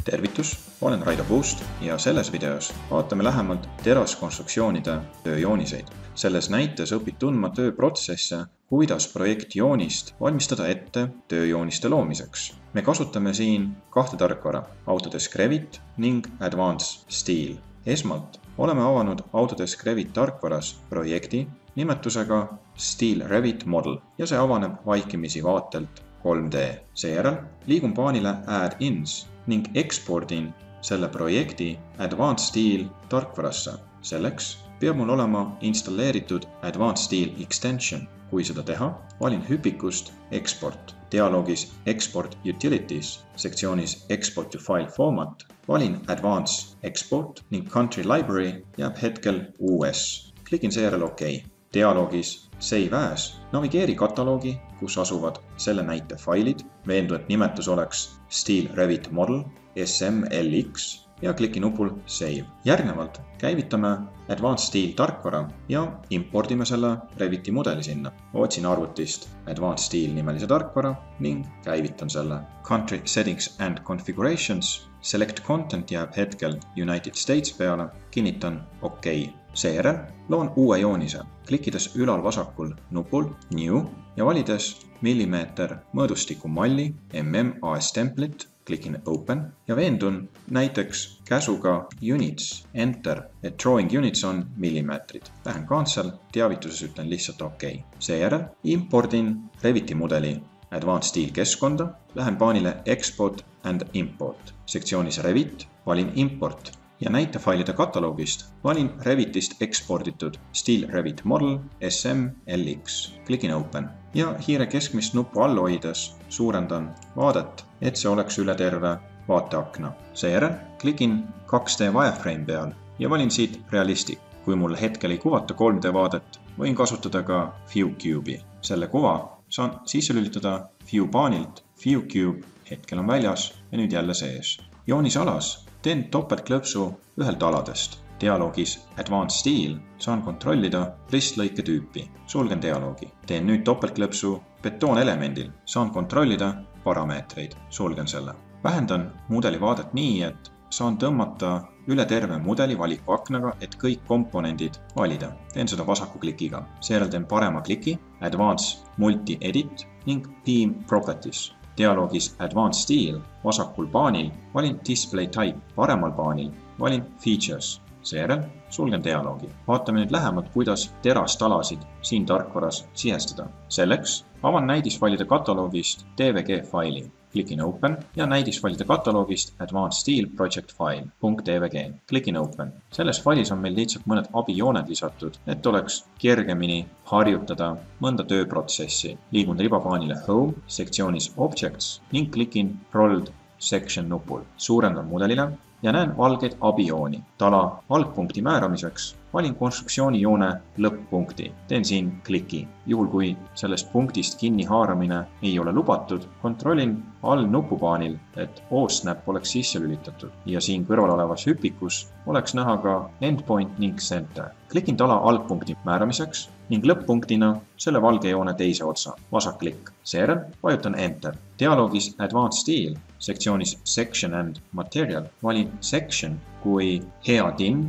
Tervitus, olen Raido Puust ja selles videos vaatame lähemalt teraskonstruktsioonide tööjooniseid. Selles näites õpid tundma tööprotsesse, kuidas projektjoonist valmistada ette tööjooniste loomiseks. Me kasutame siin kahte tarkvara, Autodesk Revit ning Advanced Steel. Esmalt oleme avanud Autodesk Revit tarkvaras projekti nimetusega Steel Revit Model ja see avaneb vaikimisi vaatelt 3D. Seejärel liigun paanile Add-ins ning ekspordin selle projekti Advanced Steel tarkvarasse. Selleks peab mul olema installeeritud Advanced Steel Extension. Kui seda teha, valin hüpikust Export. Dialoogis Export Utilities, sektsioonis Export to File Format, valin Advanced Export ning Country Library jääb hetkel US. Klikin seejärel OK. Dialoogis Save As navigeeri kataloogi, kus asuvad selle näite failid, veendu, et nimetus oleks Steel Revit Model SMLX ja kliki nupul Save. Järgnevalt käivitame Advanced Steel tarkvara ja impordime selle Reviti mudeli sinna. Otsin arvutist Advanced Steel nimelise tarkvara ning käivitan selle. Country Settings and Configurations, Select Content jääb hetkel United States peale, kinnitan OK. Seejärel loon uue joonise, klikkides ülal vasakul nupul New ja valides millimeeter mõõdustiku malli AS template, klikin Open ja veendun näiteks käsuga Units, Enter, et drawing units on millimeetrid. Lähen Cancel, teavituses ütlen lihtsalt OK. Seejärel impordin Reviti mudeli Advanced Steel keskkonda, lähen paanile Export and Import. Sektsioonis Revit valin Import ja näitefailide kataloogist valin Revitist eksporditud Steel Revit Model SMLX. Klikin Open ja hiire keskmist nuppu all hoides suurendan vaadet, et see oleks üle terve vaateakna. Seejärel klikin 2D wireframe peal ja valin siit Realistic. Kui mul hetkel ei kuvata 3D vaadet, võin kasutada ka View Cube'i. Selle kuva saan sisse lülitada View paanilt. View Cube hetkel on väljas ja nüüd jälle sees. Joonise alas teen topeltklõpsu ühelt aladest. Dialoogis Advanced Steel saan kontrollida ristlõike tüüpi. Sulgen dialoogi. Teen nüüd topeltklõpsu betoonelemendil. Saan kontrollida parameetreid. Sulgen selle. Vähendan mudeli vaadet nii, et saan tõmmata üle terve mudeli valikuaknaga, et kõik komponendid valida. Teen seda vasaku klikiga. Seejärel teen parema kliki, Advanced Multi-Edit ning Beam Properties. Dialoogis Advanced Steel vasakul paanil valin Display Type, paremal paanil valin Features. Seejärel sulgen dialoogi. Vaatame nüüd lähemalt, kuidas terastalasid siin tarkvaras sihestada. Selleks avan näidisfailide kataloogist DVG faili. Klikin Open ja näidisfailide kataloogist Advanced Steel Project File .dvg. Klikin Open. Selles failis on meil lihtsalt mõned abijooned lisatud, et oleks kergemini harjutada mõnda tööprotsessi. Liigun ribapaanile Home, sektsioonis Objects ning klikin Rolled Section nupul. Suurendan mudelile ja näen valgeid abijooni. Tala algpunkti määramiseks valin konstruktsioonijoone lõpp-punkti. Teen siin kliki. Juhul kui sellest punktist kinni haaramine ei ole lubatud, kontrollin all nupupaanil, et O-snap oleks sisse lülitatud ja siin kõrval olevas hüpikus oleks näha ka endpoint ning center. Klikin tala algpunkti määramiseks ning lõpp-punktina selle valge joone teise otsa. Vasak klikk. Seejärel vajutan Enter. Dialoogis Advanced Steel, sektsioonis Section and Material valin Section kui hea TIN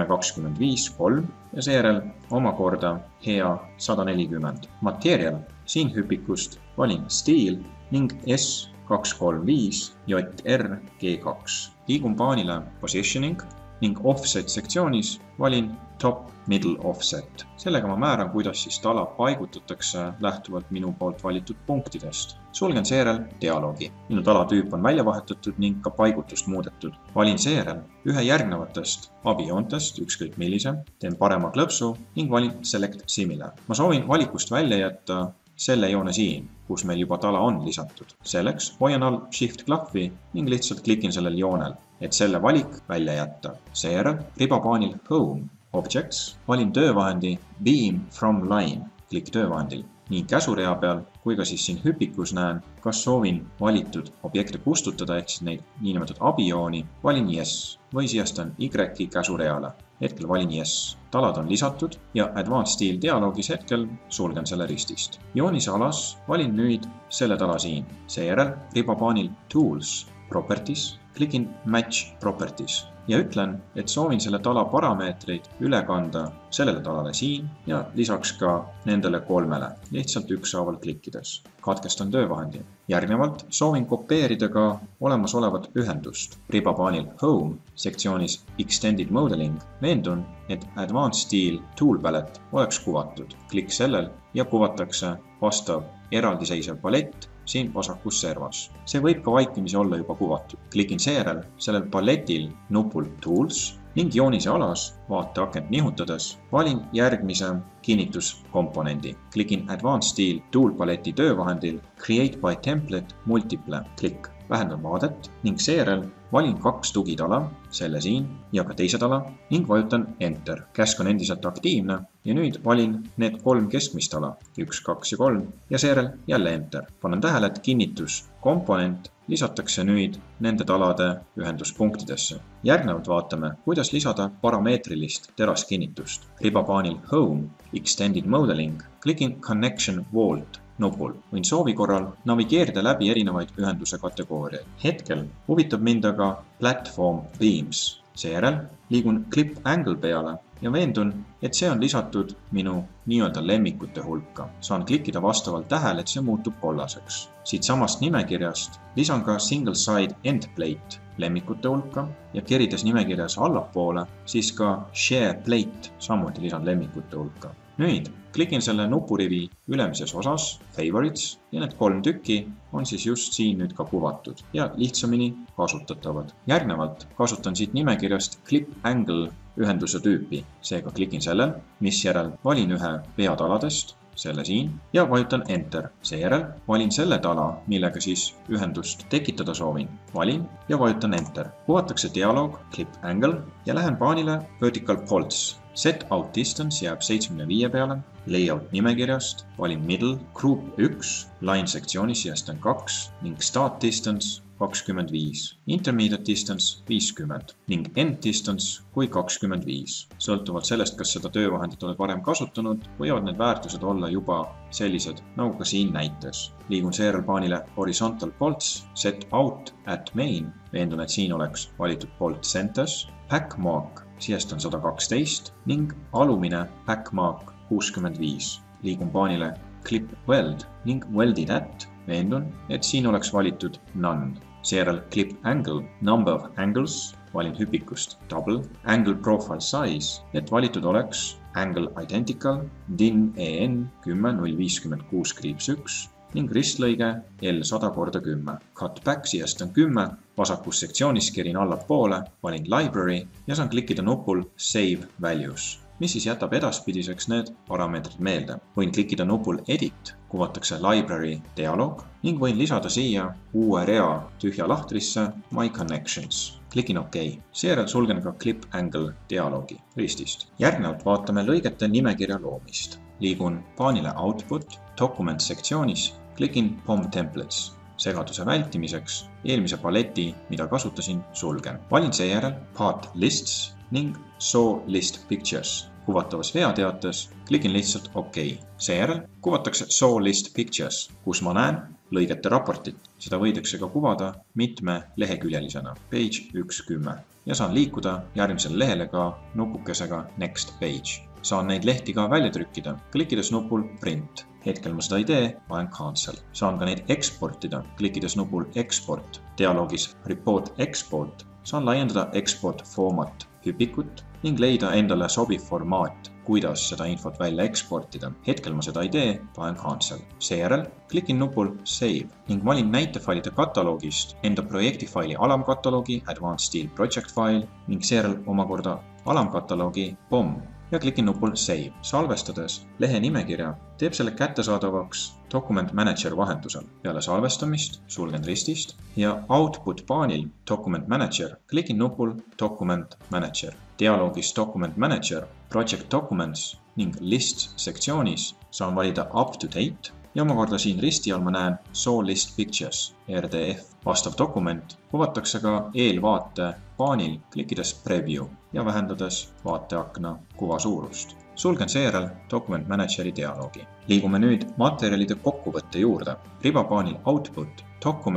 1025-3 ja seejärel omakorda hea 140. Material, siin hüpikust valin Steel ning S235 JR G2. Liigun paanile Positioning ning Offset sektsioonis valin Top Middle Offset. Sellega ma määran, kuidas siis tala paigutatakse lähtuvalt minu poolt valitud punktidest. Sulgen seejärel dialoogi. Minu talatüüp on välja vahetatud ning ka paigutust muudetud. Valin seejärel ühe järgnevatest abijoontest, ükskõik millise, teen parema klõpsu ning valin Select Similar. Ma soovin valikust välja jätta selle joone siin, kus meil juba tala on lisatud. Selleks hoian all Shift-klahvi ning lihtsalt klikin sellel joonel, et selle valik välja jätta. Seejärel ribapaanil Home, Objects, valin töövahendi Beam from Line, klikk töövahendil. Nii käsurea peal kui ka siis siin hüpikus näen, kas soovin valitud objekte kustutada ehk siis neid niinimetatud abijooni, valin Yes või sihastan Y-i käsureale. Hetkel valin Yes. Talad on lisatud ja Advanced Steel dialoogis hetkel sulgen selle ristist. Joonise alas valin nüüd selle tala siin. Seejärel ribapaanil Tools, Properties, klikin Match Properties ja ütlen, et soovin selle tala parameetreid üle kanda sellele talale siin ja lisaks ka nendele 3, lihtsalt ükshaaval klikkides. Katkestan töövahendi. Järgnevalt soovin kopeerida ka olemasolevat ühendust. Ribapaanil Home sektsioonis Extended Modeling veendun, et Advanced Steel Tool Palette oleks kuvatud. Klikk sellel ja kuvatakse vastav eraldiseisev palett siin vasakus servas. See võib ka vaikimisi olla juba kuvatud. Klikin seejärel sellel paletil nupul Tools ning joonise alas vaateakent nihutades valin järgmise kinnituskomponendi. Klikin Advanced Steel Tool paleti töövahendil Create by Template Multiple. Klikk. Vähendan vaadet ning seejärel valin 2 tugitala, selle siin ja ka teise tala ning vajutan Enter. Käsk on endiselt aktiivne ja nüüd valin need 3 keskmist tala, 1, 2 ja 3 ja seejärel jälle Enter. Panen tähele, et kinnituskomponent lisatakse nüüd nende talade ühenduspunktidesse. Järgnevalt vaatame, kuidas lisada parameetrilist teraskinnitust. Ribapaanil Home Extended Modeling klikin Connection Vault nupul. Võin soovi korral navigeerida läbi erinevaid ühenduse kategooriaid. Hetkel huvitab mind aga Platform Beams. Seejärel liigun Clip Angle peale ja veendun, et see on lisatud minu nii-öelda lemmikute hulka. Saan klikkida vastavalt tähele, et see muutub kollaseks. Siit samast nimekirjast lisan ka Single Side End Plate lemmikute hulka ja kerides nimekirjas allapoole, siis ka Share Plate samuti lisan lemmikute hulka. Nüüd klikin selle nupurivi ülemises osas, Favorites, ja need 3 tükki on siis just siin nüüd ka kuvatud ja lihtsamini kasutatavad. Järgnevalt kasutan siit nimekirjast Clip Angle ühenduse tüüpi, seega klikin sellel, misjärel valin ühe peataladest, selle siin, ja vajutan Enter. Seejärel valin selle tala, millega siis ühendust tekitada soovin. Valin ja vajutan Enter. Kuvatakse dialoog, Clip Angle ja lähen paanile Vertical Pulse. Set Out Distance jääb 75 peale, Layout nimekirjast valin Middle, Group 1, Line sektsioonis sijastan 2 ning Start Distance 25, Intermediate Distance 50 ning End Distance kui 25. Sõltuvalt sellest, kas seda töövahendit oled varem kasutanud, võivad need väärtused olla juba sellised, nagu ka siin näites. Liigun seejärel paanile Horizontal Bolts, Set Out at Main, veendun, et siin oleks valitud Bolt Centers, Pack Mark, sijastan 112 ning alumine Pack Mark 65. Liigun paanile Clip Weld ning Welded at, veendun, et siin oleks valitud None. Seejärel Clip Angle, Number of Angles, valin hüpikust Double, Angle Profile Size, et valitud oleks Angle Identical, DIN EN 10.056-1 ning ristlõige L100x10. Cut Back sijastan 10, vasakus sektsioonis kerin allapoole, valin Library ja saan klikkida nupul Save Values, mis siis jätab edaspidiseks need parameetrid meelde. Võin klikkida nupul Edit, kuvatakse Library dialoog ning võin lisada siia uue rea tühja lahtrisse My Connections. Klikin OK. Seejärel sulgen ka Clip Angle dialoogi ristist. Järgnevalt vaatame lõigete nimekirja loomist. Liigun paanile Output, Document sektsioonis, klikin POM Templates. Segaduse vältimiseks eelmise paleti, mida kasutasin, sulgen. Valin seejärel Path Lists ning Show List Pictures. Kuvatavas veateates klikin lihtsalt OK. Seejärel kuvatakse Show List Pictures, kus ma näen lõigete raportit. Seda võidakse ka kuvada mitme leheküljelisena, page 1.10, ja saan liikuda järgmisele lehele ka nupukesega Next Page. Saan neid lehti ka välja trükkida, klikkides nupul Print. Hetkel ma seda ei tee, panen Cancel. Saan ka neid eksportida, klikkides nupul Export. Dialoogis Report Export saan laiendada Export Format hüpikut ning leida endale sobiv formaat, kuidas seda infot välja eksportida. Hetkel ma seda ei tee, panen Cancel. Seejärel klikin nupul Save ning valin näitefailide kataloogist enda projektifaili alamkataloogi Advanced Steel Project File ning seejärel omakorda alamkataloogi POM ja klikin nupul Save. Salvestades lehe nimekirja teeb selle kättesaadavaks Document Manager vahendusel. Peale salvestamist sulgen ristist ja Output paanil Document Manager klikin nupul Document Manager. Dialoogis Document Manager, Project Documents ning Lists sektsioonis saan valida Up to Date ja omakorda siin risti all ma näen Show List Pictures, RDF. Vastav dokument kuvatakse ka eelvaate paanil, klikkides Preview ja vähendades vaateakna kuva suurust. Sulgen seejärel Document Manageri dialoogi. Liigume nüüd materjalide kokkuvõtte juurde. Ribapaanil Output, Documents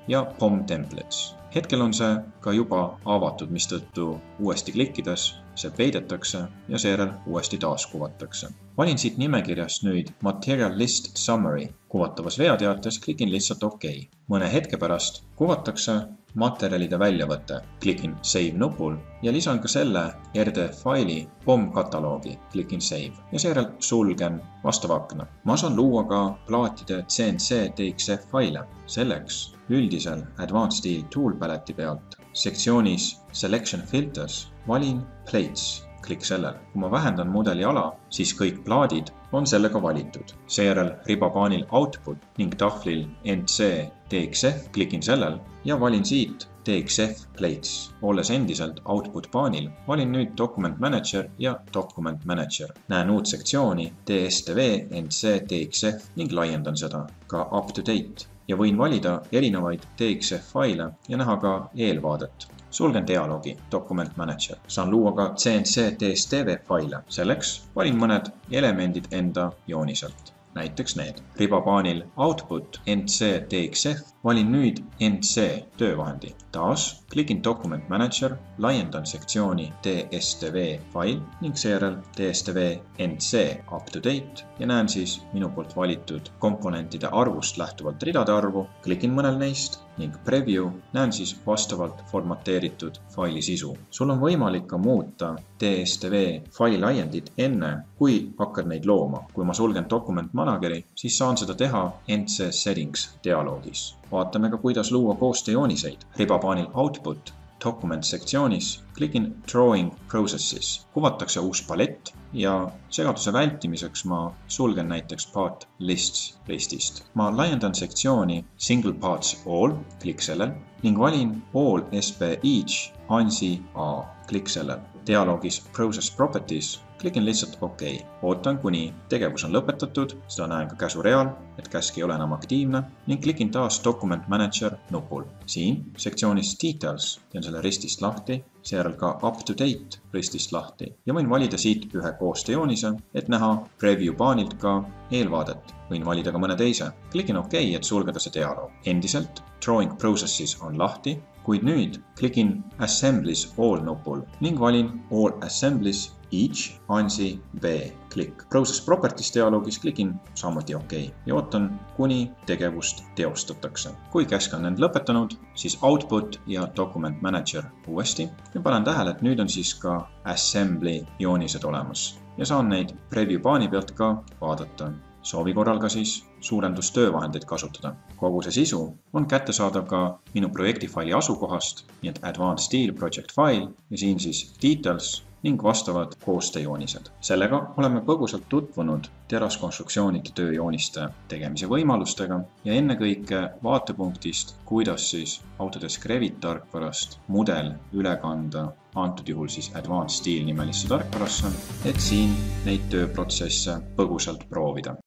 ja POM templates. Hetkel on see ka juba avatud, mistõttu uuesti klikkides see peidetakse ja seejärel uuesti taas kuvatakse. Valin siit nimekirjast nüüd Material List Summary. Kuvatavas veateates klikin lihtsalt OK. Mõne hetke pärast kuvatakse materjalide väljavõte. Klikin Save nupul ja lisan ka selle RDF-faili POM kataloogi. Klikin Save ja seejärel sulgen vastava akna. Ma saan luua ka plaatide CNC TXF faile. Selleks üldisel Advanced Steel Tool Paleti pealt sektsioonis Selection Filters valin Plates. Klikk sellel. Kui ma vähendan mudeli ala, siis kõik plaadid on sellega valitud. Seejärel ribapaanil Output ning tahvlil NC TXF klikin sellel ja valin siit TXF Plates. Olles endiselt Output paanil, valin nüüd Document Manager ja Document Manager. Näen uut sektsiooni DSTV NC TXF ning laiendan seda ka Up to Date ja võin valida erinevaid TXF faile ja näha ka eelvaadet. Sulgen dialoogi Document Manager. Saan luua ka CNC DSTV faile. Selleks valin mõned elemendid enda jooniselt. Näiteks need. Ribapaanil Output NC TXF valin nüüd NC töövahendi. Taas klikin Document Manager, laiendan sektsiooni DSTV fail ning seejärel DSTV NC Up to Date ja näen siis minu poolt valitud komponentide arvust lähtuvalt ridade arvu. Klikin mõnel neist ning Preview näen siis vastavalt formateeritud faili sisu. Sul on võimalik ka muuta DSTV faili laiendit enne, kui hakkad neid looma. Kui ma sulgen Document Manageri, siis saan seda teha NC Settings dialoogis. Vaatame ka, kuidas luua koostööjooniseid. Ribapaanil Output Document sektsioonis klikin Drawing Processes. Kuvatakse uus palett ja segaduse vältimiseks ma sulgen näiteks Part Lists listist. Ma laiendan sektsiooni Single Parts All, klikk sellel ning valin All SB Each ANSI A, klikk sellel. Dialoogis Process Properties klikin lihtsalt OK. Ootan, kuni tegevus on lõpetatud, seda näen ka käsureal, et käsk ei ole enam aktiivne ning klikin taas Document Manager nupul. Siin sektsioonis Details teen selle ristist lahti, seejärel ka Up to Date ristist lahti ja võin valida siit ühe koostööjoonise, et näha Preview paanilt ka eelvaadet. Võin valida ka mõne teise. Klikin OK, et sulgeda see dialoog. Endiselt Drawing Processes on lahti, kuid nüüd klikin Assemblies All nupul ning valin All Assemblies Each ANSI B. Klikk. Process Properties dialoogis klikin samuti OK ja ootan, kuni tegevust teostatakse. Kui käsk on end lõpetanud, siis Output ja Document Manager uuesti ja panen tähele, et nüüd on siis ka Assembly joonised olemas ja saan neid Preview paani pealt ka vaadata. Soovi korral ka siis suurendustöövahendeid kasutada. Kogu see sisu on kättesaadav ka minu projektifaili asukohast, nii et Advanced Steel Project File ja siin siis Details ning vastavad koostööjoonised. Sellega oleme põgusalt tutvunud teraskonstruktsioonide tööjooniste tegemise võimalustega ja ennekõike vaatepunktist, kuidas siis Autodesk Revit tarkvarast mudel üle kanda, antud juhul siis Advanced Steel nimelisse tarkvarasse, et siin neid tööprotsesse põgusalt proovida.